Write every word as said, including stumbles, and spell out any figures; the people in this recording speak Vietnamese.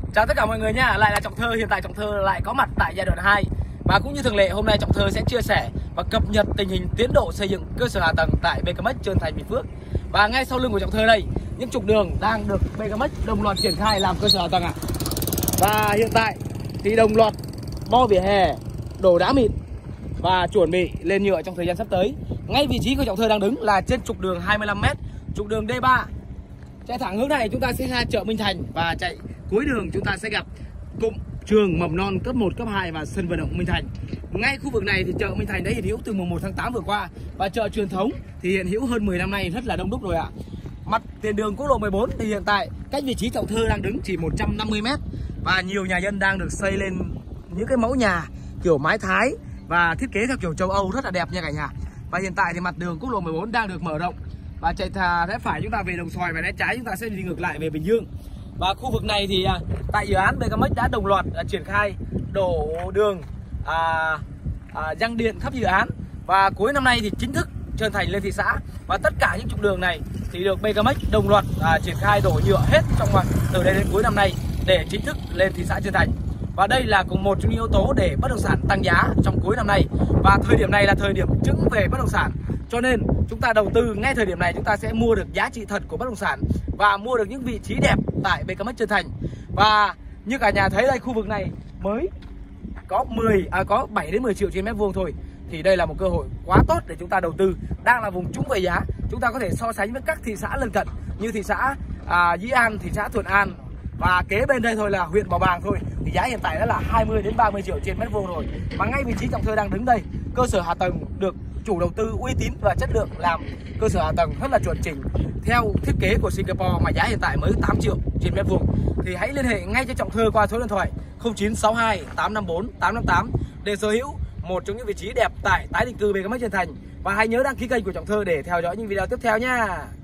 Chào tất cả mọi người nha, lại là Trọng Thơ. Hiện tại Trọng Thơ lại có mặt tại giai đoạn hai. Và cũng như thường lệ, hôm nay Trọng Thơ sẽ chia sẻ và cập nhật tình hình tiến độ xây dựng cơ sở hạ tầng tại bê ca em ích Trơn Thành, Bình Phước. Và ngay sau lưng của Trọng Thơ đây, những trục đường đang được bê ca em ích đồng loạt triển khai làm cơ sở hạ tầng ạ. À. Và hiện tại thì đồng loạt bo vỉa hè, đổ đá mịn và chuẩn bị lên nhựa trong thời gian sắp tới. Ngay vị trí của Trọng Thơ đang đứng là trên trục đường hai mươi lăm mét, trục đường D ba. Chạy thẳng hướng này chúng ta sẽ ra chợ Minh Thành, và chạy cuối đường chúng ta sẽ gặp cụm trường mầm non cấp một, cấp hai và sân vận động Minh Thành. Ngay khu vực này thì chợ Minh Thành đã hiện hữu từ mùng một tháng tám vừa qua, và chợ truyền thống thì hiện hữu hơn mười năm nay, rất là đông đúc rồi ạ. Mặt tiền đường quốc lộ mười bốn thì hiện tại cách vị trí Trọng Thơ đang đứng chỉ một trăm năm mươi mét, và nhiều nhà dân đang được xây lên những cái mẫu nhà kiểu mái Thái và thiết kế theo kiểu châu Âu rất là đẹp nha cả nhà. Và hiện tại thì mặt đường quốc lộ mười bốn đang được mở rộng, và chạy thà rẽ phải chúng ta về Đồng Xoài, và rẽ trái chúng ta sẽ đi ngược lại về Bình Dương. Và khu vực này thì tại dự án bê ca em ích đã đồng loạt à, triển khai đổ đường, à, à, răng điện khắp dự án, và cuối năm nay thì chính thức Trơn Thành lên thị xã. Và tất cả những trục đường này thì được bê ca em ích đồng loạt à, triển khai đổ nhựa hết trong từ đây đến cuối năm nay để chính thức lên thị xã Trơn Thành. Và đây là cùng một trong những yếu tố để bất động sản tăng giá trong cuối năm nay. Và thời điểm này là thời điểm trứng về bất động sản, cho nên chúng ta đầu tư ngay thời điểm này chúng ta sẽ mua được giá trị thật của bất động sản và mua được những vị trí đẹp tại bê ca em ích Trơn Thành. Và như cả nhà thấy đây, khu vực này mới có mười à, có bảy đến mười triệu trên mét vuông thôi, thì đây là một cơ hội quá tốt để chúng ta đầu tư. Đang là vùng trũng về giá, chúng ta có thể so sánh với các thị xã lân cận như thị xã à, Dĩ An, thị xã Thuận An, và kế bên đây thôi là huyện Bảo Bàng thôi, thì giá hiện tại đã là hai mươi đến ba mươi triệu trên mét vuông rồi. Và ngay vị trí Trọng Thơ đang đứng đây, cơ sở hạ tầng được chủ đầu tư uy tín và chất lượng làm cơ sở hạ tầng rất là chuẩn chỉnh theo thiết kế của Singapore, mà giá hiện tại mới tám triệu trên mét vuông. Thì hãy liên hệ ngay cho Trọng Thơ qua số điện thoại không chín sáu hai tám năm bốn tám năm tám để sở hữu một trong những vị trí đẹp tại tái định cư bê ca em ích Trơn Thành. Và hãy nhớ đăng ký kênh của Trọng Thơ để theo dõi những video tiếp theo nha.